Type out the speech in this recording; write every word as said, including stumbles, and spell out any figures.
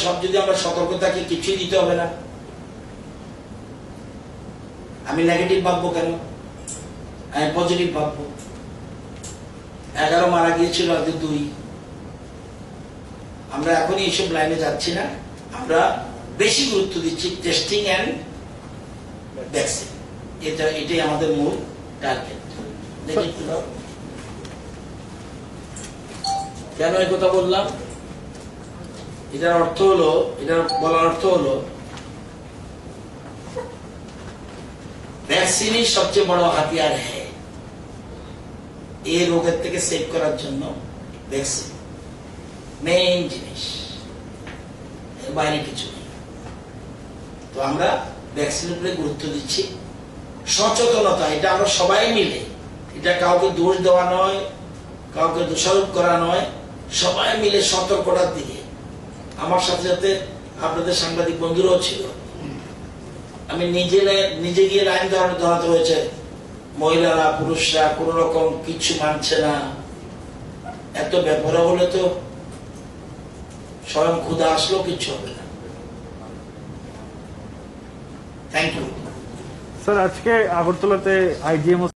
সব যদি আমরা সতর্ক থাকি কিছুই দিতে হবে না। আমি নেগেটিভ ভাববো কেন, আমি পজিটিভ ভাববো। এগারো মারা গিয়েছিল, আজকে দুই। আমরা এখনই এইসব লাইনে যাচ্ছি না, আমরা বেশি গুরুত্ব দিচ্ছি টেস্টিং অ্যান্ড ভ্যাকসিন। এটা এটাই আমাদের মূল টার্গেট। কেন এই কথা বললাম? এটার অর্থ হলো, এটার বলার অর্থ হলো ভ্যাকসিনই সবচেয়ে বড় হাতিয়ার হ্যাঁ এই রোগের থেকে সেভ করার জন্য। ভ্যাকসিন মেইন জিনিস, এর বাইরে কিছু নেই। তো আমরা ভ্যাকসিনের উপরে গুরুত্ব দিচ্ছি। সচেতনতা, এটা আমরা সবাই মিলে, এটা কাউকে দোষ দেওয়া নয়, কাউকে দোষারোপ করা নয়, সবাই মিলে সতর্কতার দিকে। আমার সাথে সাথে আপনাদের সাংবাদিক বন্ধুরাও ছিল। আমি নিজে নিজে গিয়ে লাইন ধরাতে হয়েছে, মহিলারা পুরুষরা কোন রকম কিছু মানছে না। এত ব্যাপার হলে তো স্বয়ং ক্ষুধা আসলেও কিচ্ছু হবে না। Thank you sir. আজকে আগরতলাতে আইজিএমও